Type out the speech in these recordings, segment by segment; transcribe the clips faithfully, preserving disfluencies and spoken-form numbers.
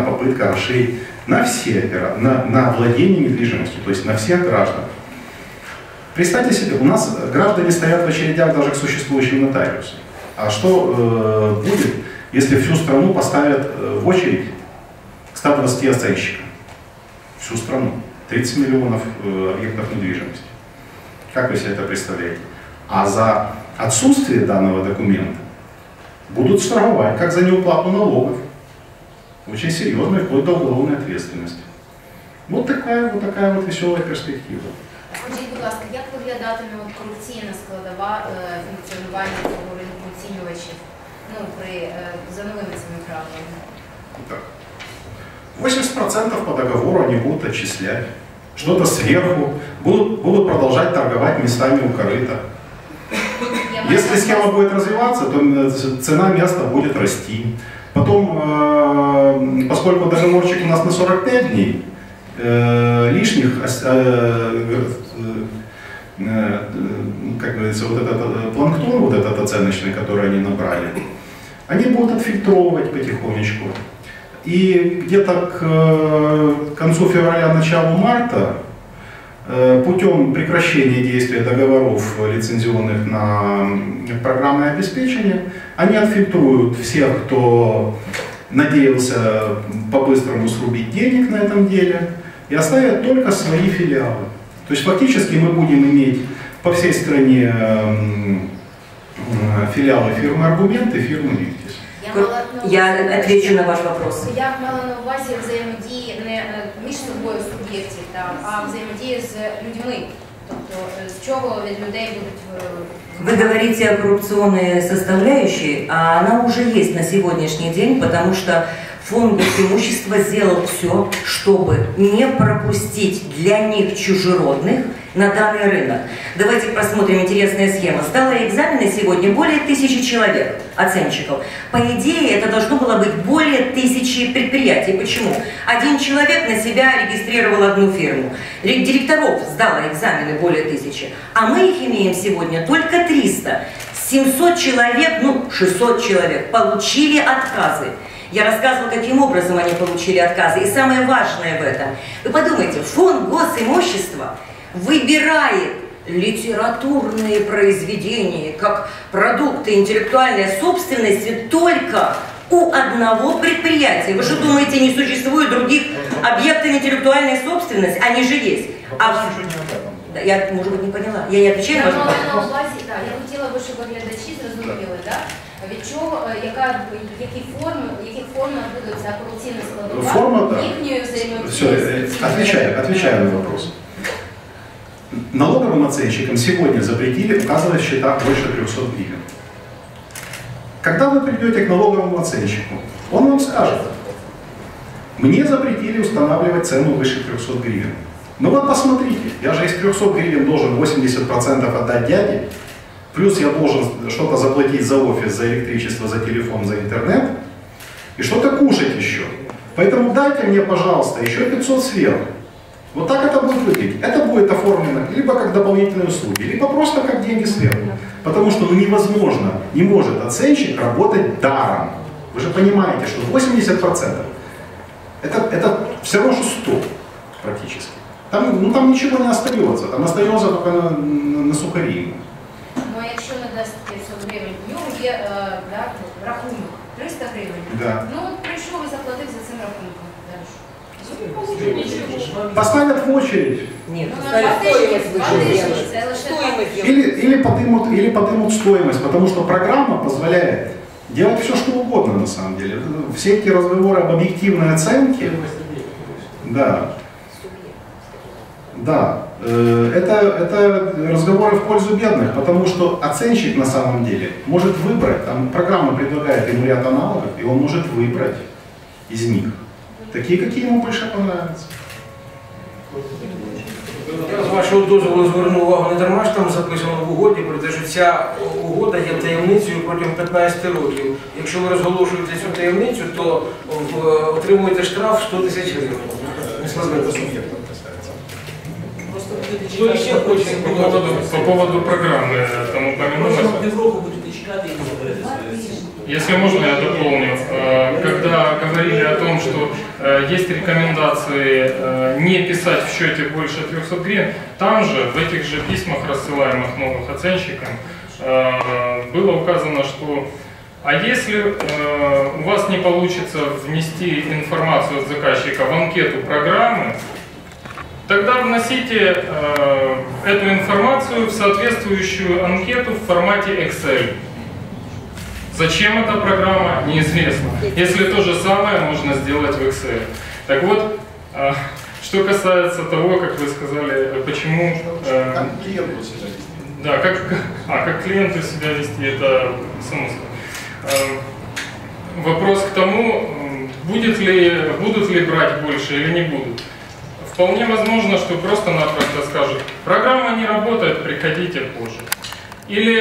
попытка расширить на все, на, на владение недвижимостью, то есть на всех граждан. Представьте себе, у нас граждане стоят в очередях даже к существующим нотариусам. А что э, будет, если всю страну поставят э, в очередь к ста двадцати оценщикам? Всю страну. тридцать миллионов э, объектов недвижимости. Как вы себе это представляете? А за отсутствие данного документа будут штрафовать, как за неуплату налогов. Очень серьезно, вплоть до уголовной ответственности. Вот такая вот, такая вот веселая перспектива. Скажіть, будь ласка, як виглядатиме корупційна складова е, функціонування цього ринку оцінювачів, ну, при, е, за новими цими правилами? Так. восемьдесят процентов по договору они будут отчислять. Что-то сверху. Будут, будут продолжать торговать местами у корыта. Если схема будет развиваться, то цена места будет расти. Потом, э, поскольку договорчик у нас на сорок пять дней, э, лишних, э, э, как говорится, вот этот планктон, вот этот оценочный, который они набрали, они будут отфильтровывать потихонечку. И где-то к концу февраля, началу марта, путем прекращения действия договоров лицензионных на программное обеспечение, они отфильтруют всех, кто надеялся по-быстрому срубить денег на этом деле, и оставят только свои филиалы. То есть фактически мы будем иметь по всей стране филиалы фирмы «Аргумент» и фирмы «Виктис». Я отвечу на ваш вопрос. Я мала на увазі взаємодії не між собою суб'єктів, а взаємодії з людьми. Тобто, з чого від людей будуть... Вы говорите о коррупционной составляющей, а она уже есть на сегодняшний день, потому что Фонд госимущества сделал все, чтобы не пропустить для них чужеродных на данный рынок. Давайте посмотрим, интересная схема. Сдало экзамены сегодня более тысячи человек, оценщиков. По идее, это должно было быть более тысячи предприятий. Почему? Один человек на себя регистрировал одну фирму. Директоров сдало экзамены более тысячи. А мы их имеем сегодня только триста. семьсот человек, ну шестьсот человек получили отказы. Я рассказывала, каким образом они получили отказы. И самое важное в этом. Вы подумайте, Фонд госимущества выбирает литературные произведения как продукты интеллектуальной собственности только у одного предприятия. Вы что думаете, не существует других объектов интеллектуальной собственности? Они же есть. А... Да, я, может быть, не поняла. Я не отвечаю на ваш вопрос. Я хотела бы, чтобы глядачи зрозуміли, да? Від чого, яка, які форми, яких формах будуть ця корупційна складова, Форма, їхньої взаємодії? Все, отвечаю, отвечаю на вопрос. Налоговым оценщикам сегодня запретили указывать в счетах больше трёхсот гривен. Когда вы придете к налоговому оценщику, он вам скажет: мне запретили устанавливать цену выше трёхсот гривен. Ну вот посмотрите, я же из трёхсот гривен должен восемьдесят процентов отдать дяде, плюс я должен что-то заплатить за офис, за электричество, за телефон, за интернет, и что-то кушать еще. Поэтому дайте мне, пожалуйста, еще пятьсот сверху. Вот так это будет выглядеть. Это будет оформлено либо как дополнительные услуги, либо просто как деньги сверху. Потому что ну, невозможно, не может оценщик работать даром. Вы же понимаете, что восемьдесят процентов это, это все равно, что сто практически. Там, ну, там ничего не остается, там остается только на, на, на сухари. Ну, якщо не дасть п'ятсот гривень, в нього є е, да, рахунок триста гривень. Да. Ну, прийшов і заплатив за цим рахунком. Поставят в очередь. Нет, Ну, поставят стоимость выше. це лише Стоимость. Или, или, подымут, или подымут стоимость, потому что программа позволяет делать все, что угодно на самом деле. Все эти разговоры об объективной оценке, да, да, это, это разговоры в пользу бедных, потому что оценщик на самом деле может выбрать, там программа предлагает ему ряд аналогов, и он может выбрать из них такие, какие ему больше понравятся. З вашого дозволу зверну увагу, не дарма ж там записано в угоді про те, що ця угода є таємницею протягом п'ятнадцяти років. Якщо ви розголошуєте цю таємницю, то отримуєте штраф сто тисяч гривень. Кто еще хочет по поводу, по поводу программы там упомянулось. Если можно, я дополню. Когда говорили о том, что есть рекомендации не писать в счете больше трёхсот гривен. Там же, в этих же письмах, рассылаемых новых оценщикам, было указано, что а если у вас не получится внести информацию от заказчика в анкету программы, тогда вносите эту информацию в соответствующую анкету в формате Excel. Зачем эта программа, неизвестно. Если то же самое можно сделать в Excel. Так вот, что касается того, как вы сказали, почему... Как клиенту себя вести? Да, как, а, как клиенту себя вести, это само собой. Вопрос к тому, будет ли, будут ли брать больше или не будут. Вполне возможно, что просто-напросто скажут, программа не работает, приходите позже. Или...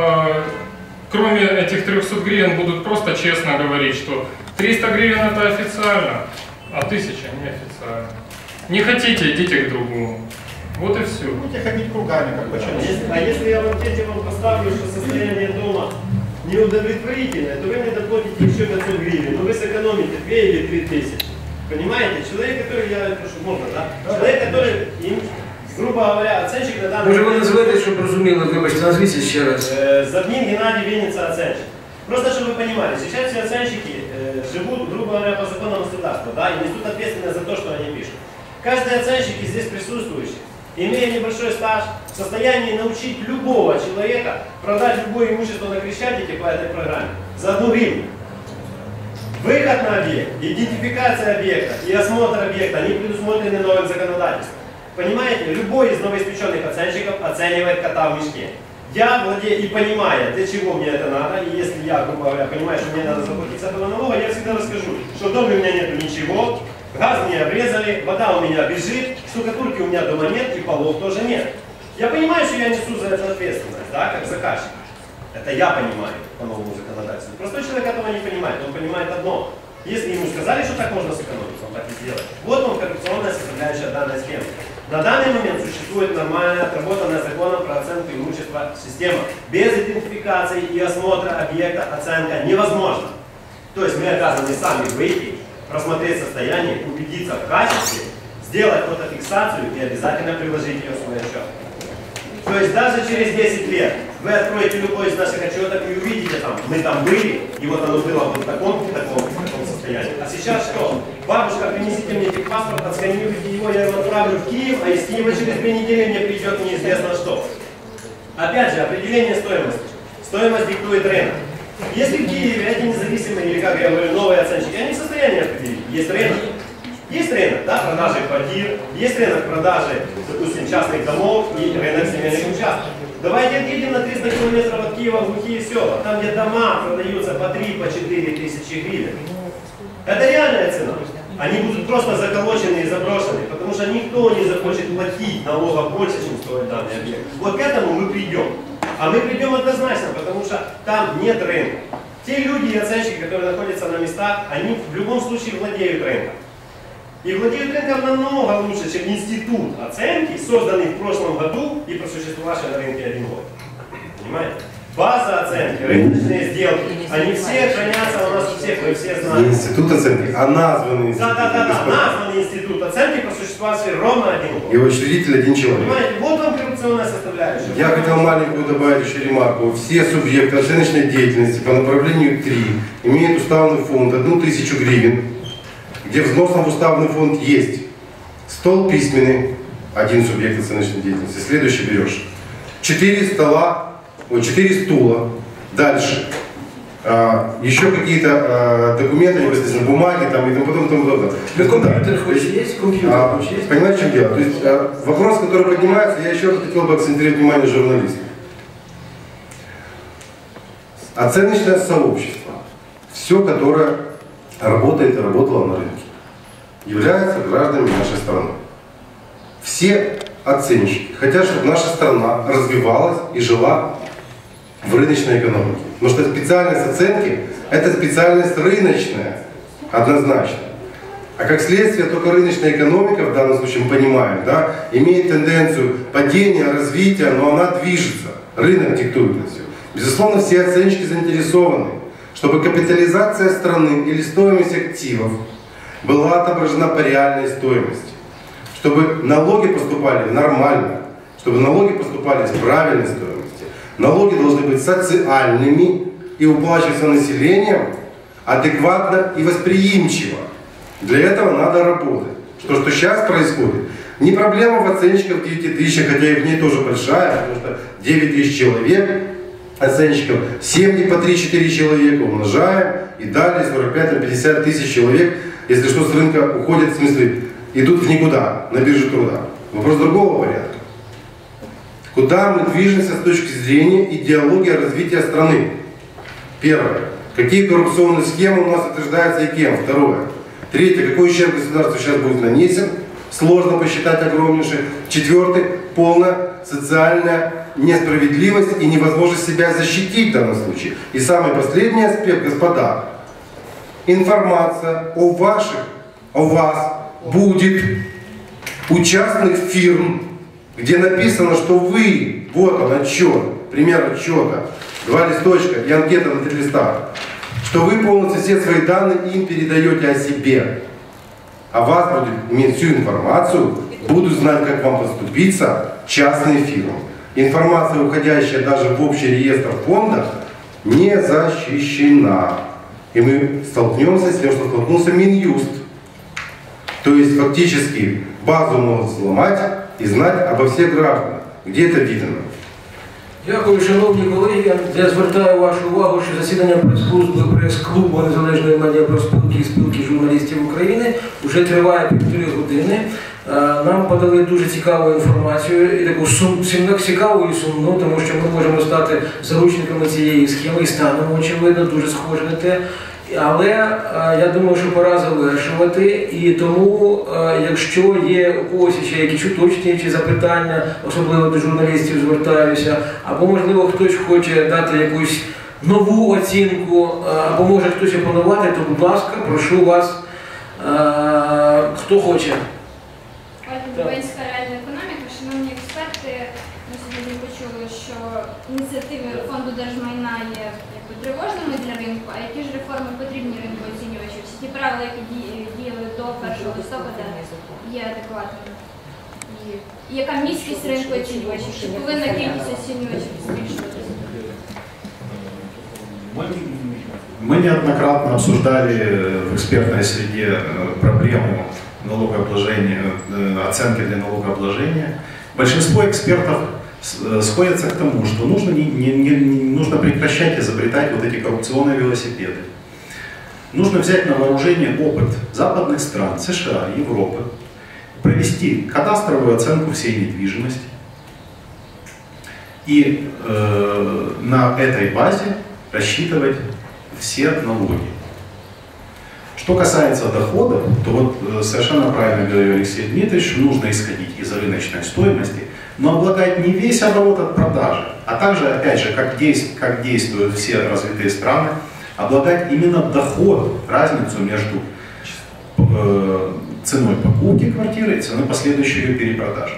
Кроме этих трёхсот гривен будут просто честно говорить, что триста гривен это официально, а тысяча неофициально. Не хотите, идите к другому. Вот и все. Будете ходить кругами, как почему. А если я в анкете вам поставлю, что состояние дома неудовлетворительное, то вы мне доплатите еще пятьсот гривен, но вы сэкономите две или три тысячи. Понимаете? Человек, который, я прошу, можно, да? Человек, который, им, грубо говоря, оценщик на данный Може ви називаєте, щоб розуміли, вибачте, назвіться ще раз. Забнин Геннадий Винница, оценщик. Просто, чтобы вы понимали, сейчас все оценщики э, живут, грубо говоря, по законам государства, да, и несут ответственность за то, что они пишут. Каждый оценщик из здесь присутствующий, имея небольшой стаж, в состоянии научить любого человека продать любое имущество на Крещатике по этой программе за одну гривну. Выход на объект, идентификация объекта и осмотр объекта, они предусмотрены новым законодательством. Понимаете, любой из новоиспеченных оценщиков оценивает кота в мешке. Я владею и понимая, для чего мне это надо, и если я, грубо говоря, понимаю, что мне надо заплатить с этого налога, я всегда расскажу, что в доме у меня нет ничего, газ мне обрезали, вода у меня бежит, штукатурки у меня дома нет и полов тоже нет. Я понимаю, что я несу за это ответственность, да, как заказчик. Это я понимаю по новому законодательству. Простой человек этого не понимает, он понимает одно. Если ему сказали, что так можно сэкономить, он так и сделает. Вот он, коррупционная составляющая данной схемы. На данный момент существует нормальная, отработанная законом про оценку имущества система. Без идентификации и осмотра объекта оценка невозможна. То есть мы обязаны сами выйти, просмотреть состояние, убедиться в качестве, сделать фотофиксацию и обязательно приложить ее в свой отчет. То есть даже через десять лет вы откроете любой из наших отчетов и увидите там, мы там были, и вот оно было вот в таком, в таком, в таком состоянии. А сейчас что? Бабушка, принесите мне техпаспорт, отсканируйте его, я его отправлю в Киев, а из Киева через две недели мне придет неизвестно что. Опять же, определение стоимости. Стоимость диктует рынок. Если в Киеве эти независимые, или как я говорю, новые оценщики, они в состоянии определить. Есть рынок. Есть рынок, да, продажи квартир, есть рынок продажи, допустим, частных домов и рынок земельных участков. Давайте отъедем на триста километров от Киева в глухие села, там где дома продаются по три, по четыре тысячи гривен. Это реальная цена. Они будут просто заколочены и заброшены, потому что никто не захочет платить налога больше, чем стоит данный объект. Вот к этому мы придем. А мы придем однозначно, потому что там нет рынка. Те люди и оценщики, которые находятся на местах, они в любом случае владеют рынком. И владеют рынком намного лучше, чем институт оценки, созданный в прошлом году и просуществовавший на рынке один год. Понимаете? База оценки, рыночные сделки, они все хранятся у нас у всех, мы все знаем. Не институт оценки, а названный институт. Да, да, да, да, названный институт оценки, просуществовавший ровно один год. И учредитель один человек. Понимаете, вот вам коррупционная составляющая. Я хотел маленькую добавить еще ремарку. Все субъекты оценочной деятельности по направлению три имеют уставный фонд одну тысячу гривен, где взносом в уставный фонд есть стол письменный, один субъект оценочной деятельности, следующий берешь, четыре стола, ой, четыре стула, дальше а, еще какие-то а, документы, непосредственно бумаги там, и тому потом, тому потом. Компьютер хоть есть? Компьютер А, хоть есть? понимаете, в чем дело? То есть а, вопрос, который поднимается, я еще раз хотел бы акцентировать внимание журналистов. Оценочное сообщество, все, которое работает и работало на рынке, является гражданами нашей страны. Все оценщики хотят, чтобы наша страна развивалась и жила в рыночной экономике. Потому что специальность оценки – это специальность рыночная, однозначно. А как следствие, только рыночная экономика, в данном случае мы понимаем, да, имеет тенденцию падения, развития, но она движется. Рынок диктует это все. Безусловно, все оценщики заинтересованы, чтобы капитализация страны или стоимость активов была отображена по реальной стоимости, чтобы налоги поступали нормально, чтобы налоги поступали с правильной стоимости. Налоги должны быть социальными и уплачиваться населением адекватно и восприимчиво. Для этого надо работать. Что, что сейчас происходит, не проблема в оценщиках в девяти тысячах, хотя их не тоже большая, потому что девять тысяч человек, оценщиков, семьи по три-четыре человека умножаем, и далее сорок пять на пятьдесят тысяч человек, если что, с рынка уходят, в смысле, идут в никуда, на биржу труда. Вопрос другого порядка. Куда мы движемся с точки зрения идеологии развития страны? Первое. Какие коррупционные схемы у нас утверждаются и кем? Второе. Третье. Какой ущерб государству сейчас будет нанесен? Сложно посчитать огромнейший. Четвертый. Полная социальная несправедливость и невозможность себя защитить в данном случае. И самый последний аспект, господа. Информация о ваших, о вас будет у частных фирм, где написано, что вы, вот он отчет, пример отчета, два листочка и анкета на три листа, что вы полностью все свои данные им передаете о себе. А вас будет иметь всю информацию, будут знать, как вам поступиться частные фирмы. Информация, уходящая даже в общий реестр фонда, не защищена. И мы столкнемся с тем, что столкнулся Минюст. То есть фактически базу могут взломать і знати обо всіх гражданах. Де це видно? Дякую, шановні колеги. Я звертаю вашу увагу, що засідання прес-служби прес-клубу Незалежної медіапроспілки і спілки журналістів України вже триває півтори години. Нам подали дуже цікаву інформацію, і таку сум, цікаву і сумну, тому що ми можемо стати заручниками цієї схеми і станемо, очевидно, дуже схожі на те. Але я думаю, що пора завершувати, і тому, якщо є у когось ще якісь уточнюючі запитання, особливо до журналістів звертаюся, або можливо хтось хоче дати якусь нову оцінку, або може хтось опанувати, то будь ласка, прошу вас, хто хоче. Дубенська реальна економіка, шановні експерти, ми сьогодні почули, що ініціативи фонду держмайна є якби тривожними для ринку, а які ж реформи потрібні ринку оцінювачів? Всі ті правила, які діяли до першого листопада, є адекватними? І яка міськість ринку оцінювачів? Чи повинна кількість оцінювачів збільшуватися? Мы неоднократно обсуждали в экспертной среде проблему налогообложения, оценки для налогообложения. Большинство экспертов сходятся к тому, что нужно, не, не, не, нужно прекращать изобретать вот эти коррупционные велосипеды. Нужно взять на вооружение опыт западных стран, США, Европы, провести кадастровую оценку всей недвижимости и э, на этой базе рассчитывать все налоги. Что касается доходов, то вот совершенно правильно говорил Алексей Дмитриевич, нужно исходить из рыночной стоимости, но облагать не весь оборот от продажи, а также, опять же, как, действ, как действуют все развитые страны, облагать именно доход, разницу между э, ценой покупки квартиры и ценой последующей ее перепродажи.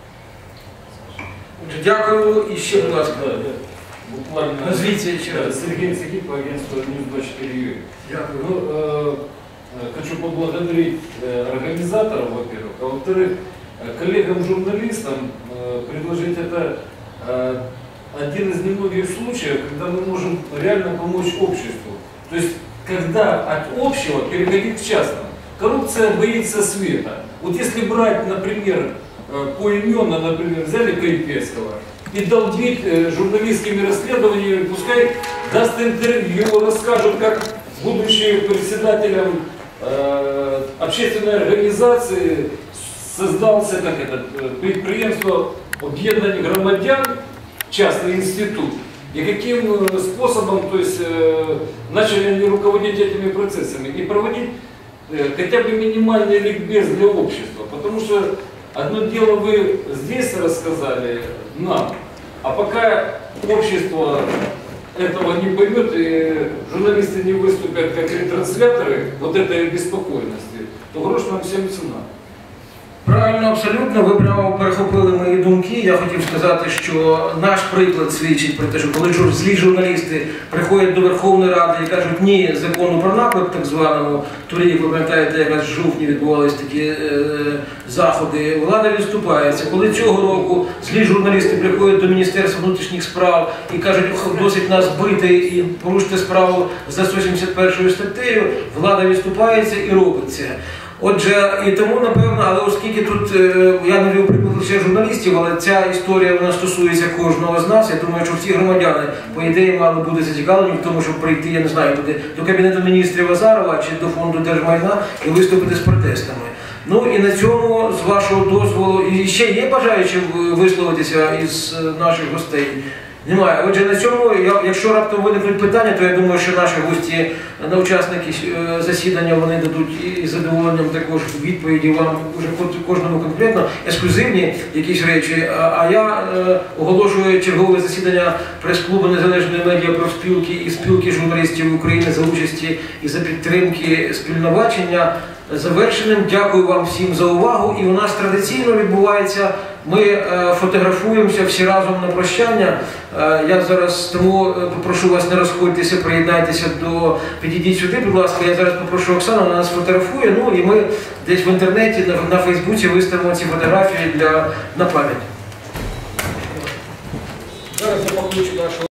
Дякую. І ще, будь ласка, буквально. Назвите еще раз. Сергей Цегип, агентство Ньюс двадцать четыре. Дякую. Ну, э, хочу поблагодарить э, организаторов, во-первых, а во-вторых, коллегам-журналистам э, предложить это э, один из немногих случаев, когда мы можем реально помочь обществу. То есть, когда от общего переходить к частному. Коррупция боится света. Вот если брать, например, поименно, например, взяли Кайпецкого и долбить э, журналистскими расследованиями, пускай даст интервью, расскажет, как будучи председателем э, общественной организации создался как это, предприятие объединения громадян, частный институт, и каким способом, то есть, э, начали они руководить этими процессами и проводить э, хотя бы минимальный ликбез для общества, потому что одно дело вы здесь рассказали нам, а пока общество этого не поймет и журналисты не выступят как ретрансляторы вот этой беспокойности, то грош нам всем цена. Правильно, абсолютно. Ви прямо перехопили мої думки. Я хотів сказати, що наш приклад свідчить про те, що коли злі журналісти приходять до Верховної Ради і кажуть ні закону про наклеп, так званому, торік, ви пам'ятаєте, якраз в жовтні відбувалися такі е, заходи, влада відступається. Коли цього року злі журналісти приходять до Міністерства внутрішніх справ і кажуть, досить нас бити і порушити справу за сто сімдесят першою статтею, влада відступається і робить це. Отже, і тому, напевно, але оскільки тут, я навів приклад лише журналістів, але ця історія, вона стосується кожного з нас, я думаю, що всі громадяни, по ідеї, мали бути зацікавлені в тому, щоб прийти, я не знаю, туди, до Кабінету міністрів Азарова чи до Фонду держмайна і виступити з протестами. Ну і на цьому, з вашого дозволу, і ще є бажаючі висловитися із наших гостей? Немає. Отже, на цьому, якщо раптом виникнуть питання, то я думаю, що наші гості, на учасники засідання, вони дадуть із задоволенням також відповіді вам вже кожному конкретно, ексклюзивні якісь речі. А я оголошую чергове засідання прес-клубу Незалежної медіа профспілки і спілки журналістів України за участі і за підтримки спільновачення завершеним. Дякую вам всім за увагу. І у нас традиційно відбувається, ми е, фотографуємося всі разом на прощання. Е, я зараз тому попрошу вас не розходитися, приєднайтеся до, підійдіть сюди, будь ласка, я зараз попрошу Оксану, вона нас фотографує, ну і ми десь в інтернеті, на, на Фейсбуці виставимо ці фотографії для, на пам'ять. Зараз я покличу нашого